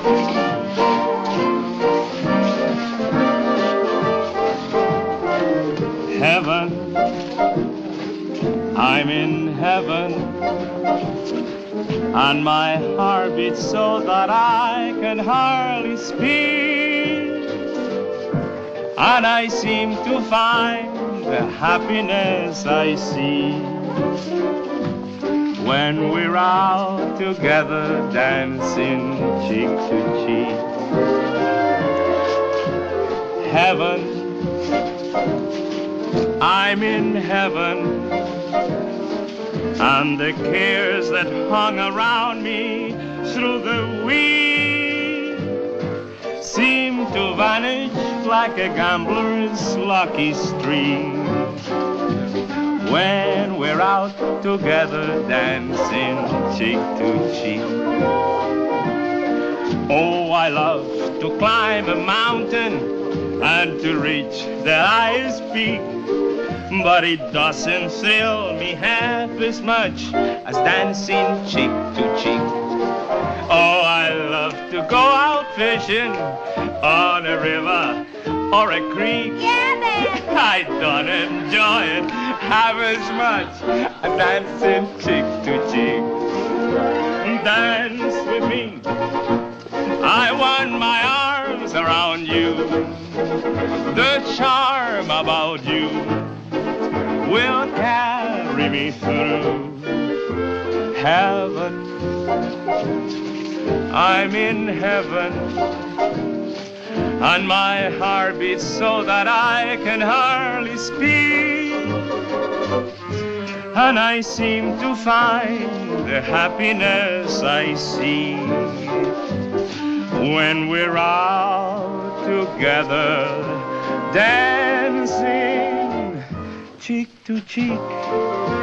Heaven, I'm in heaven, and my heart beats so that I can hardly speak, and I seem to find the happiness I see when we're out together dancing cheek to cheek. Heaven, I'm in heaven, and the cares that hung around me through the week seem to vanish like a gambler's lucky streak when we're out together dancing cheek to cheek. Oh, I love to climb a mountain and to reach the highest peak, but it doesn't thrill me half as much as dancing cheek to cheek. Oh, I love to go out fishing on a river or a creek. Yeah, man. I don't enjoy it half as much as dancing cheek to cheek. Dance with me, I want my arms around you. The charm about you will carry me through. Heaven, I'm in heaven, and my heart beats so that I can hardly speak, and I seem to find the happiness I see when we're out together dancing cheek to cheek.